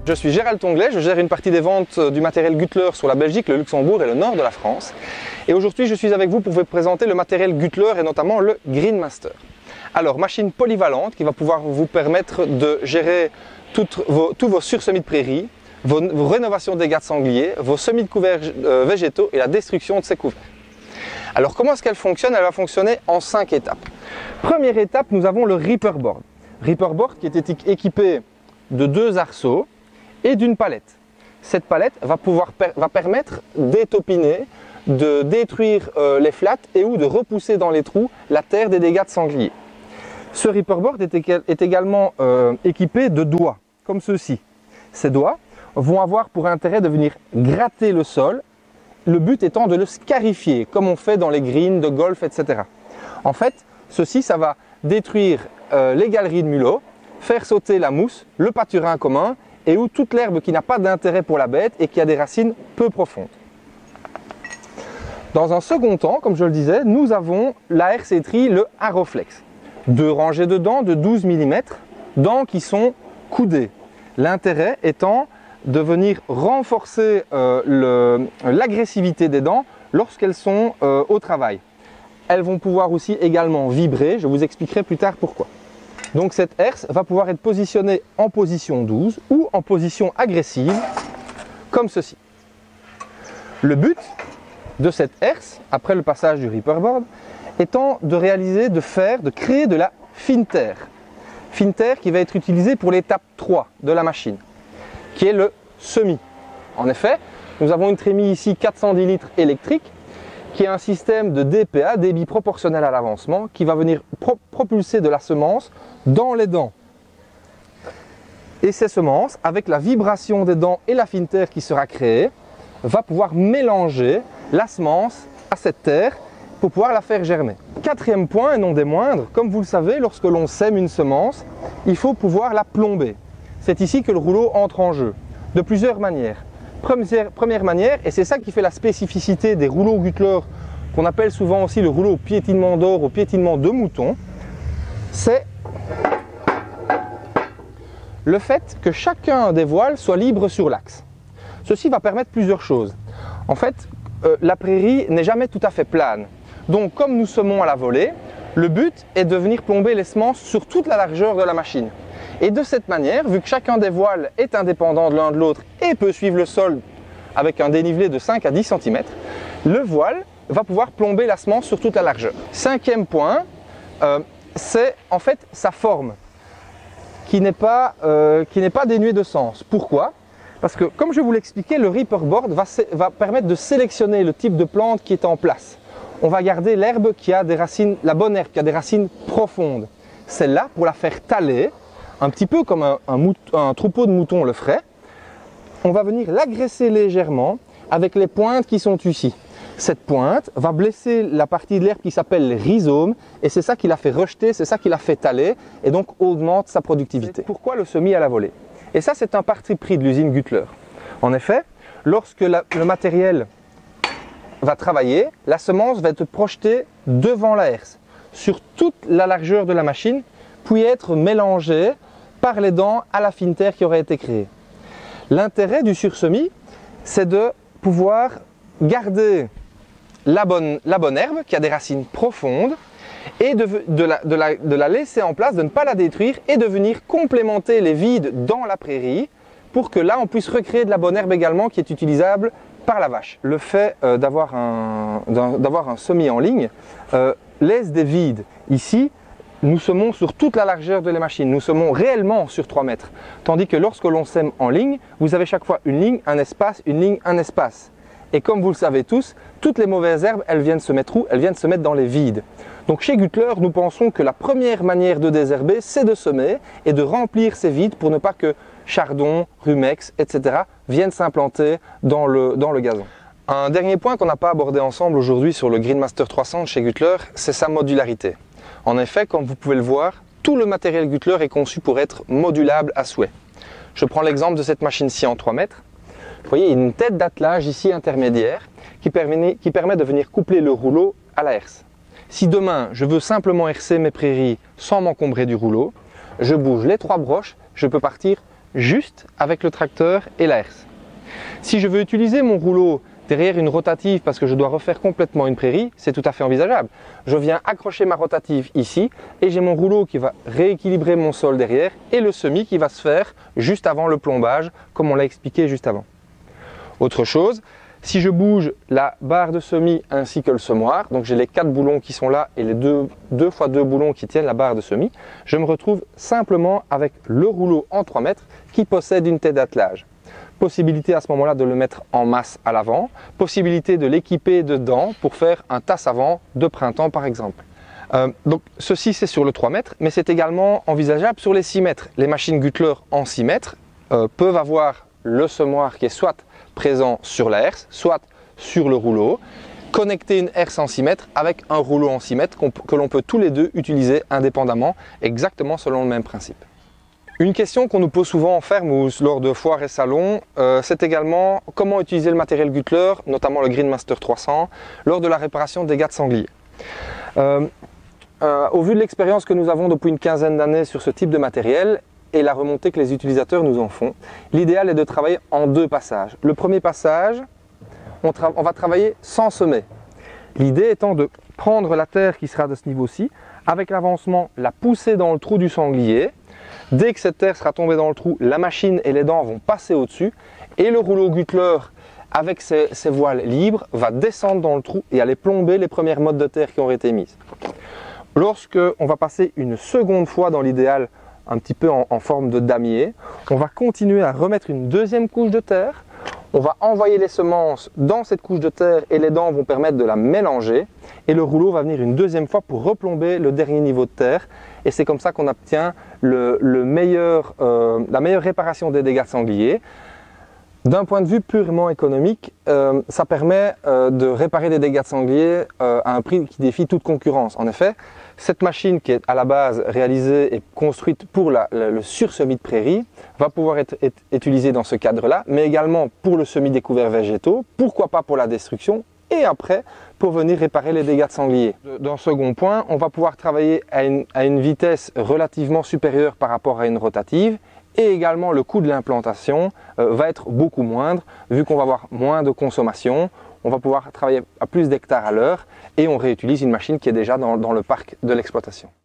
Je suis Gérald Tonglet, je gère une partie des ventes du matériel Güttler sur la Belgique, le Luxembourg et le nord de la France. Et aujourd'hui, je suis avec vous pour vous présenter le matériel Güttler et notamment le Greenmaster. Alors, machine polyvalente qui va pouvoir vous permettre de gérer tous vos sursemis de prairies, vos rénovations de dégâts de sangliers, vos semis de couverts végétaux et la destruction de ces couverts. Alors, comment est-ce qu'elle fonctionne? Elle va fonctionner en 5 étapes. Première étape, nous avons le Reaper Board. Reaper Board qui est équipé de 2 arceaux et d'une palette. Cette palette va permettre d'étopiner, de détruire les flats et ou de repousser dans les trous la terre des dégâts de sanglier. Ce Reaper Board est également équipé de doigts, comme ceux-ci. Ces doigts vont avoir pour intérêt de venir gratter le sol, le but étant de le scarifier, comme on fait dans les greens de golf, etc. En fait, ceci, ça va détruire les galeries de mulot, faire sauter la mousse, le pâturin commun et ou toute l'herbe qui n'a pas d'intérêt pour la bête et qui a des racines peu profondes. Dans un second temps, comme je le disais, nous avons la RC-Tri, le Arrowflex. 2 rangées de dents de 12 mm, dents qui sont coudées. L'intérêt étant de venir renforcer l'agressivité des dents lorsqu'elles sont au travail. Elles vont pouvoir aussi également vibrer, je vous expliquerai plus tard pourquoi. Donc cette herse va pouvoir être positionnée en position 12 ou en position agressive, comme ceci. Le but de cette herse, après le passage du Reaper Board, étant de créer de la fine terre. Fine terre qui va être utilisée pour l'étape 3 de la machine, qui est le semis. En effet, nous avons une trémie ici 410 litres électrique, qui est un système de DPA, débit proportionnel à l'avancement, qui va venir propulser de la semence dans les dents. Et ces semences, avec la vibration des dents et la fine terre qui sera créée, va pouvoir mélanger la semence à cette terre pour pouvoir la faire germer. Quatrième point, et non des moindres, comme vous le savez, lorsque l'on sème une semence, il faut pouvoir la plomber. C'est ici que le rouleau entre en jeu, de plusieurs manières. Première manière, et c'est ça qui fait la spécificité des rouleaux Güttler, qu'on appelle souvent aussi le rouleau piétinement d'or ou piétinement de mouton, c'est le fait que chacun des voiles soit libre sur l'axe. Ceci va permettre plusieurs choses. En fait, la prairie n'est jamais tout à fait plane. Donc, comme nous semons à la volée, le but est de venir plomber les semences sur toute la largeur de la machine. Et de cette manière, vu que chacun des voiles est indépendant de l'un de l'autre et peut suivre le sol avec un dénivelé de 5 à 10 cm, le voile va pouvoir plomber la semence sur toute la largeur. Cinquième point, c'est en fait sa forme qui n'est pas dénuée de sens. Pourquoi? Parce que, comme je vous l'expliquais, le Reaper Board va permettre de sélectionner le type de plante qui est en place. On va garder l'herbe qui a des racines, la bonne herbe qui a des racines profondes. Celle-là, pour la faire taler, un petit peu comme un troupeau de moutons le ferait, on va venir l'agresser légèrement avec les pointes qui sont ici. Cette pointe va blesser la partie de l'herbe qui s'appelle les rhizomes et c'est ça qui la fait rejeter, c'est ça qui la fait taler et donc augmente sa productivité. Pourquoi le semis à la volée? Et ça, c'est un parti pris de l'usine Güttler. En effet, lorsque le matériel va travailler, la semence va être projetée devant la herse, sur toute la largeur de la machine, puis être mélangée par les dents à la fine terre qui aurait été créée. L'intérêt du sursemis, c'est de pouvoir garder la bonne herbe qui a des racines profondes et de la laisser en place, de ne pas la détruire et de venir complémenter les vides dans la prairie pour que là on puisse recréer de la bonne herbe également qui est utilisable par la vache. Le fait d'avoir un semis en ligne laisse des vides. Ici, nous semons sur toute la largeur de la machine, nous semons réellement sur 3 mètres. Tandis que lorsque l'on sème en ligne, vous avez chaque fois une ligne, un espace, une ligne, un espace. Et comme vous le savez tous, toutes les mauvaises herbes, elles viennent se mettre où? Elles viennent se mettre dans les vides. Donc chez Güttler, nous pensons que la première manière de désherber, c'est de semer et de remplir ces vides pour ne pas que chardon, rumex, etc. viennent s'implanter dans le gazon. Un dernier point qu'on n'a pas abordé ensemble aujourd'hui sur le Greenmaster 300 chez Güttler, c'est sa modularité. En effet, comme vous pouvez le voir, tout le matériel Güttler est conçu pour être modulable à souhait. Je prends l'exemple de cette machine-ci en 3 mètres. Vous voyez, il y a une tête d'attelage ici intermédiaire qui permet de venir coupler le rouleau à la herse. Si demain, je veux simplement herser mes prairies sans m'encombrer du rouleau, je bouge les 3 broches, je peux partir juste avec le tracteur et la herse. Si je veux utiliser mon rouleau derrière une rotative parce que je dois refaire complètement une prairie, c'est tout à fait envisageable. Je viens accrocher ma rotative ici et j'ai mon rouleau qui va rééquilibrer mon sol derrière et le semis qui va se faire juste avant le plombage, comme on l'a expliqué juste avant. Autre chose, si je bouge la barre de semis ainsi que le semoir, donc j'ai les 4 boulons qui sont là et les 2 fois 2 boulons qui tiennent la barre de semis, je me retrouve simplement avec le rouleau en 3 mètres qui possède une tête d'attelage. Possibilité à ce moment-là de le mettre en masse à l'avant, possibilité de l'équiper dedans pour faire un tasse avant de printemps par exemple. Donc ceci c'est sur le 3 mètres, mais c'est également envisageable sur les 6 mètres. Les machines Güttler en 6 mètres peuvent avoir le semoir qui est soit présent sur la herse, soit sur le rouleau, connecter une herse en 6 mètres avec un rouleau en 6 mètres que l'on peut tous les deux utiliser indépendamment, exactement selon le même principe. Une question qu'on nous pose souvent en ferme ou lors de foires et salons, c'est également comment utiliser le matériel Güttler, notamment le Greenmaster 300, lors de la réparation des dégâts de sanglier. Au vu de l'expérience que nous avons depuis une quinzaine d'années sur ce type de matériel et la remontée que les utilisateurs nous en font, l'idéal est de travailler en 2 passages. Le premier passage, on va travailler sans semer. L'idée étant de prendre la terre qui sera de ce niveau-ci, avec l'avancement, la pousser dans le trou du sanglier. Dès que cette terre sera tombée dans le trou, la machine et les dents vont passer au-dessus et le rouleau Güttler avec ses voiles libres va descendre dans le trou et aller plomber les premières mottes de terre qui auraient été mises. Lorsque on va passer une seconde fois dans l'idéal un petit peu en forme de damier, on va continuer à remettre une deuxième couche de terre. On va envoyer les semences dans cette couche de terre et les dents vont permettre de la mélanger et le rouleau va venir une deuxième fois pour replomber le dernier niveau de terre et c'est comme ça qu'on obtient la meilleure réparation des dégâts de sanglier. D'un point de vue purement économique, ça permet de réparer des dégâts de sanglier à un prix qui défie toute concurrence. En effet, cette machine qui est à la base réalisée et construite pour le sursemis de prairie va pouvoir être utilisée dans ce cadre-là, mais également pour le semis des couverts végétaux, pourquoi pas pour la destruction, et après pour venir réparer les dégâts de sanglier. D'un second point, on va pouvoir travailler à une vitesse relativement supérieure par rapport à une rotative, et également le coût de l'implantation va être beaucoup moindre, vu qu'on va avoir moins de consommation. On va pouvoir travailler à plus d'hectares à l'heure et on réutilise une machine qui est déjà dans le parc de l'exploitation.